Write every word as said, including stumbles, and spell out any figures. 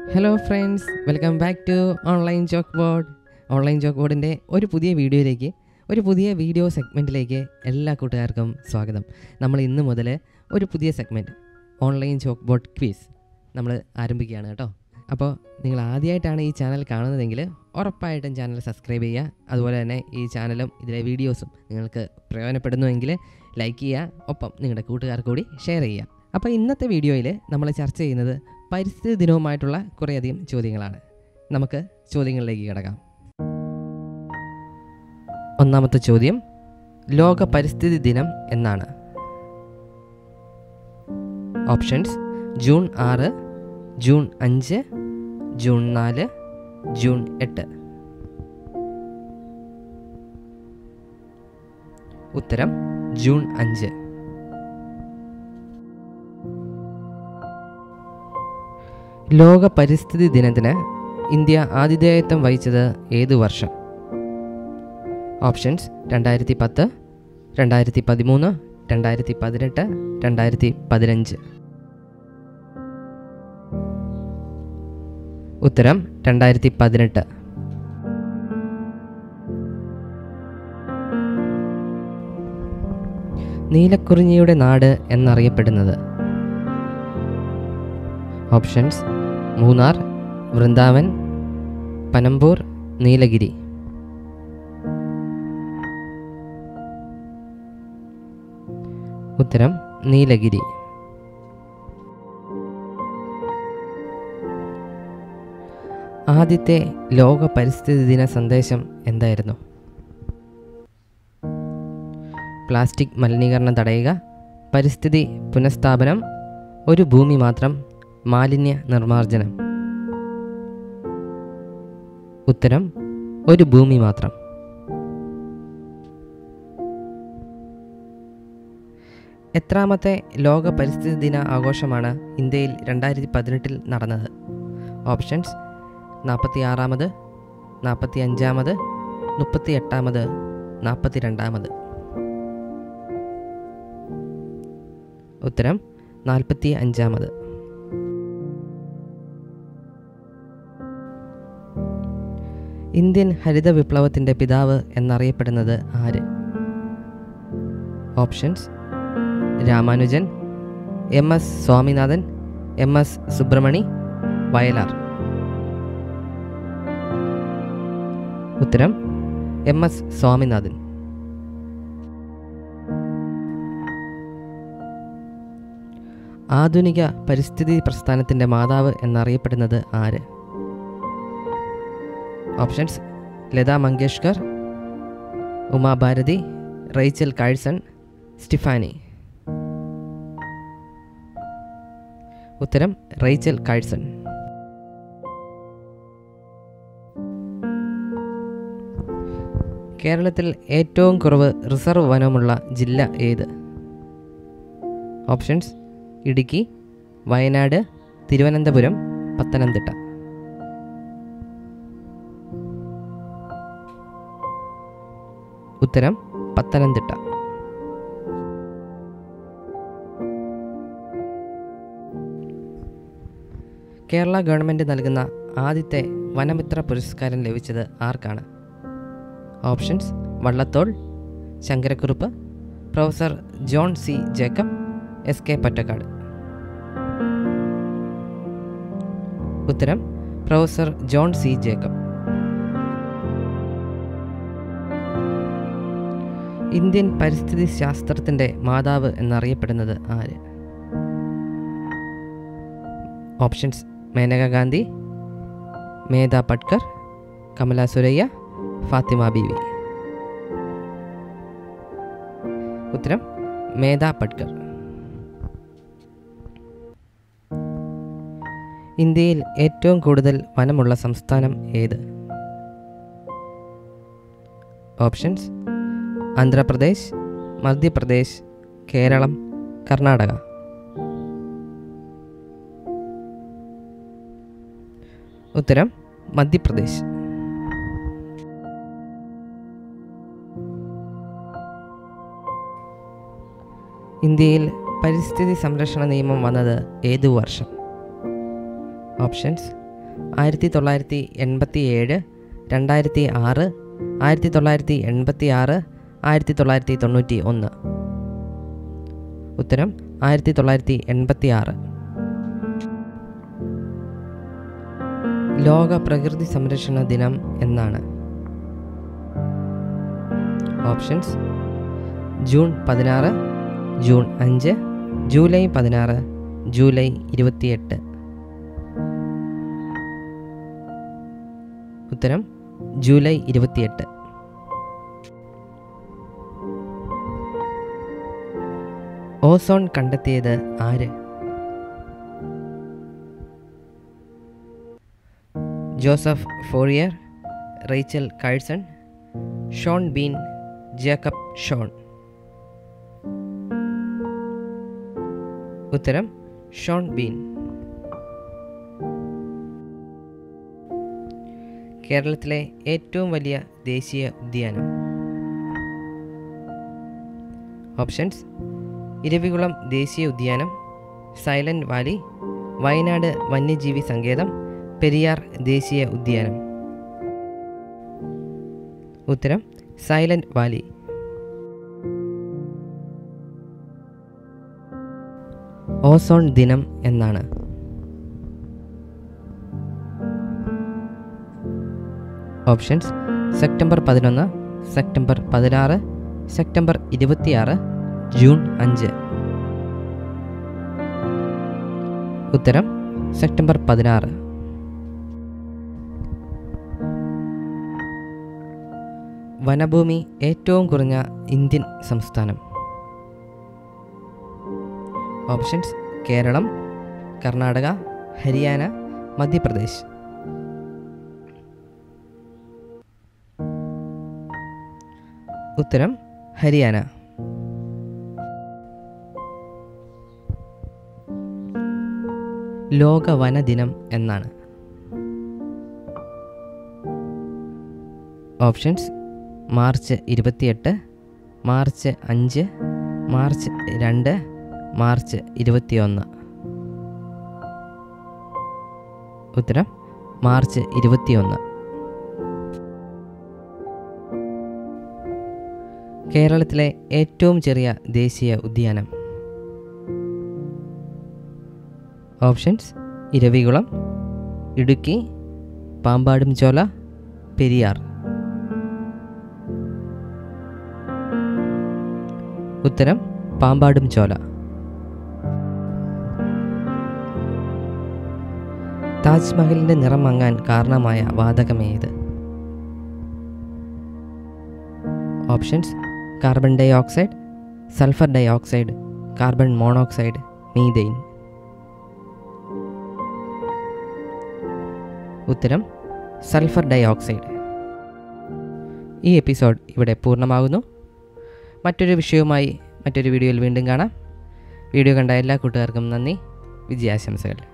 Hello friends, welcome back to online chalkboard. Online ചോക്ക്ബോർഡിൻ്റെ ഒരു പുതിയ വീഡിയോയിലേക്ക്, ഒരു പുതിയ വീഡിയോ സെഗ്മെൻറ്റിലേക്ക് എല്ലാ കൂട്ടുകാർക്കും സ്വാഗതം. നമ്മൾ ഇന്ന് മുതൽ ഒരു പുതിയ സെഗ്മെൻറ്റ് ഓൺലൈൻ ചോക്ക്ബോർഡ് ക്വിസ് നമ്മൾ ആരംഭിക്കുകയാണ് കേട്ടോ. അപ്പോൾ നിങ്ങൾ ആദ്യമായിട്ടാണ് ഈ ചാനൽ കാണുന്നതെങ്കിൽ ഉറപ്പായിട്ടും ചാനൽ സബ്സ്ക്രൈബ് ചെയ്യുക. അതുപോലെ തന്നെ ഈ ചാനലും ഇതിലെ വീഡിയോസും നിങ്ങൾക്ക് പ്രയോജനപ്പെടുന്നുവെങ്കിൽ ലൈക്ക് ചെയ്യുക, ഒപ്പം നിങ്ങളുടെ കൂട്ടുകാർക്ക് കൂടി ഷെയർ ചെയ്യുക. അപ്പോൾ ഇന്നത്തെ വീഡിയോയിൽ നമ്മൾ ചർച്ച ചെയ്യുന്നത് പരിസ്ഥിതി ദിനവുമായിട്ടുള്ള കുറേയധികം ചോദ്യങ്ങളാണ്. നമുക്ക് ചോദ്യങ്ങളിലേക്ക് കിടക്കാം. ഒന്നാമത്തെ ചോദ്യം, ലോക പരിസ്ഥിതി ദിനം എന്നാണ്? ഓപ്ഷൻസ്: ജൂൺ ആറ്, ജൂൺ അഞ്ച്, ജൂൺ നാല്, ജൂൺ എട്ട്. ഉത്തരം ജൂൺ അഞ്ച്. ലോക പരിസ്ഥിതി ദിനത്തിന് ഇന്ത്യ ആതിഥേയത്വം വഹിച്ചത് ഏതു വർഷം? ഓപ്ഷൻസ്: രണ്ടായിരത്തി പത്ത്, രണ്ടായിരത്തി പതിമൂന്ന്, രണ്ടായിരത്തി പതിനെട്ട്, രണ്ടായിരത്തി പതിനഞ്ച്. ഉത്തരം രണ്ടായിരത്തി പതിനെട്ട്. നീലക്കുറിഞ്ഞിയുടെ നാട് എന്നറിയപ്പെടുന്നത്? ഓപ്ഷൻസ്: മൂന്നാർ, വൃന്ദാവൻ, പനമ്പൂർ, നീലഗിരി. ഉത്തരം നീലഗിരി. ആദ്യത്തെ ലോക പരിസ്ഥിതി ദിന സന്ദേശം എന്തായിരുന്നു? പ്ലാസ്റ്റിക് മലിനീകരണം തടയുക, പരിസ്ഥിതി പുനഃസ്ഥാപനം, ഒരു ഭൂമി മാത്രം, മാലിന്യ നിർമ്മാർജ്ജനം. ഉത്തരം ഒരു ഭൂമി മാത്രം. എത്രാമത്തെ ലോക പരിസ്ഥിതി ദിന ആഘോഷമാണ് ഇന്ത്യയിൽ രണ്ടായിരത്തി പതിനെട്ടിൽ നടന്നത്? ഓപ്ഷൻസ്: നാൽപ്പത്തി ആറാമത്, നാൽപ്പത്തി അഞ്ചാമത്, മുപ്പത്തി എട്ടാമത്, നാൽപ്പത്തി രണ്ടാമത്. ഉത്തരം നാൽപ്പത്തി അഞ്ചാമത്. ഇന്ത്യൻ ഹരിത വിപ്ലവത്തിൻ്റെ പിതാവ് എന്നറിയപ്പെടുന്നത് ആര്? Options: Ramanujan, M S Swaminathan, M S Subramani, Vayalar. ഉത്തരം എം എസ് സ്വാമിനാഥൻ. ആധുനിക പരിസ്ഥിതി പ്രസ്ഥാനത്തിൻ്റെ മാതാവ് എന്നറിയപ്പെടുന്നത് ആര്? Options: Lata Mangeshkar, Uma Bharti, Rachel Carson, Stephanie. ഉത്തരം റേച്ചൽ കാഴ്സൺ. കേരളത്തിൽ ഏറ്റവും കുറവ് റിസർവ് വനമുള്ള ജില്ല ഏത്? ഓപ്ഷൻസ്: ഇടുക്കി, വയനാട്, തിരുവനന്തപുരം, പത്തനംതിട്ട. ഉത്തരം പത്തനംതിട്ട. കേരള ഗവൺമെൻറ് നൽകുന്ന ആദ്യത്തെ വനമിത്ര പുരസ്കാരം ലഭിച്ചത് ആർക്കാണ്? Options: Vallathol, Sankara Kurup, professor John C Jacob, S K Pottekkatt. ഉത്തരം professor John C Jacob. Indian പരിസ്ഥിതി ശാസ്ത്രത്തിൻ്റെ മാതാവ് എന്നറിയപ്പെടുന്നത് ആര്? ഓപ്ഷൻസ്: മേനക ഗാന്ധി, മേധ പട്കർ, കമല സുരയ്യ, ഫാത്തിമ ബീവി. ഉത്തരം മേധ പട്കർ. ഇന്ത്യയിൽ ഏറ്റവും കൂടുതൽ വനമുള്ള സംസ്ഥാനം ഏത്? ഓപ്ഷൻസ്: ആന്ധ്രാപ്രദേശ്, മധ്യപ്രദേശ്, കേരളം, കർണാടക. ഉത്തരം മധ്യപ്രദേശ്. ഇന്ത്യയിൽ പരിസ്ഥിതി സംരക്ഷണ നിയമം വന്നത് ഏതു വർഷം? ഓപ്ഷൻസ്: ആയിരത്തി തൊള്ളായിരത്തി എൺപത്തി ഏഴ്, രണ്ടായിരത്തി ആറ്, ആയിരത്തി തൊള്ളായിരത്തി എൺപത്തി ആറ്, ആയിരത്തി തൊള്ളായിരത്തി തൊണ്ണൂറ്റി ഒന്ന്. ഉത്തരം ആയിരത്തി തൊള്ളായിരത്തി എൺപത്തി ആറ്. ലോക പ്രകൃതി സംരക്ഷണ ദിനം എന്നാണ്? ഓപ്ഷൻസ്: ജൂൺ പതിനാറ്, ജൂൺ അഞ്ച്, ജൂലൈ പതിനാറ്, ജൂലൈ ഇരുപത്തിയെട്ട്. ഉത്തരം ജൂലൈ ഇരുപത്തിയെട്ട്. ഓസോൺ കണ്ടെത്തിയത് ആര്? Joseph Fourier, Rachel Carson, Schönbein, Jacob Schön. ഉത്തരം ഷോൺ ബീൻ. കേരളത്തിലെ ഏറ്റവും വലിയ ദേശീയ ഉദ്യാനം? ഓപ്ഷൻസ്: ഇരവികുളം ദേശീയ ഉദ്യാനം, സൈലന്റ് വാലി, വയനാട് വന്യജീവി സങ്കേതം, പെരിയാർ ദേശീയ ഉദ്യാനം. ഉത്തരം സൈലന്റ് വാലി. ഓസോൺ ദിനം എന്നാണ്? ഓപ്ഷൻസ്: സെപ്റ്റംബർ പതിനൊന്ന്, സെപ്റ്റംബർ പതിനാറ്, സെപ്റ്റംബർ ഇരുപത്തിയാറ്, ജൂൺ അഞ്ച്. ഉത്തരം സെപ്റ്റംബർ പതിനാറ്. വനഭൂമി ഏറ്റവും കുറഞ്ഞ ഇന്ത്യൻ സംസ്ഥാനം? ഓപ്ഷൻസ്: കേരളം, കർണാടക, ഹരിയാന, മധ്യപ്രദേശ്. ഉത്തരം ഹരിയാന. ലോക വനദിനം എന്നാണ്? ഓപ്ഷൻസ്: മാർച്ച് ഇരുപത്തിയെട്ട്, മാർച്ച് അഞ്ച്, മാർച്ച് രണ്ട്, മാർച്ച് ഇരുപത്തിയൊന്ന്. ഉത്തരം മാർച്ച് ഇരുപത്തിയൊന്ന്. കേരളത്തിലെ ഏറ്റവും ചെറിയ ദേശീയ ഉദ്യാനം? ഓപ്ഷൻസ്: ഇരവികുളം, ഇടുക്കി, പാമ്പാടുംചോല, പെരിയാർ. ഉത്തരം പാമ്പാടുംചോല. താജ്മഹലിൻ്റെ നിറം മങ്ങാൻ കാരണമായ വാതകമേത്? Options: carbon dioxide, sulphur dioxide, carbon monoxide, methane. ഉത്തരം സൾഫർ ഡൈ ഓക്സൈഡ്. ഈ എപ്പിസോഡ് ഇവിടെ പൂർണ്ണമാകുന്നു. മറ്റൊരു വിഷയവുമായി മറ്റൊരു വീഡിയോയിൽ വീണ്ടും കാണാം. വീഡിയോ കണ്ട എല്ലാ കൂട്ടുകാർക്കും നന്ദി, വിജയാശംസകൾ.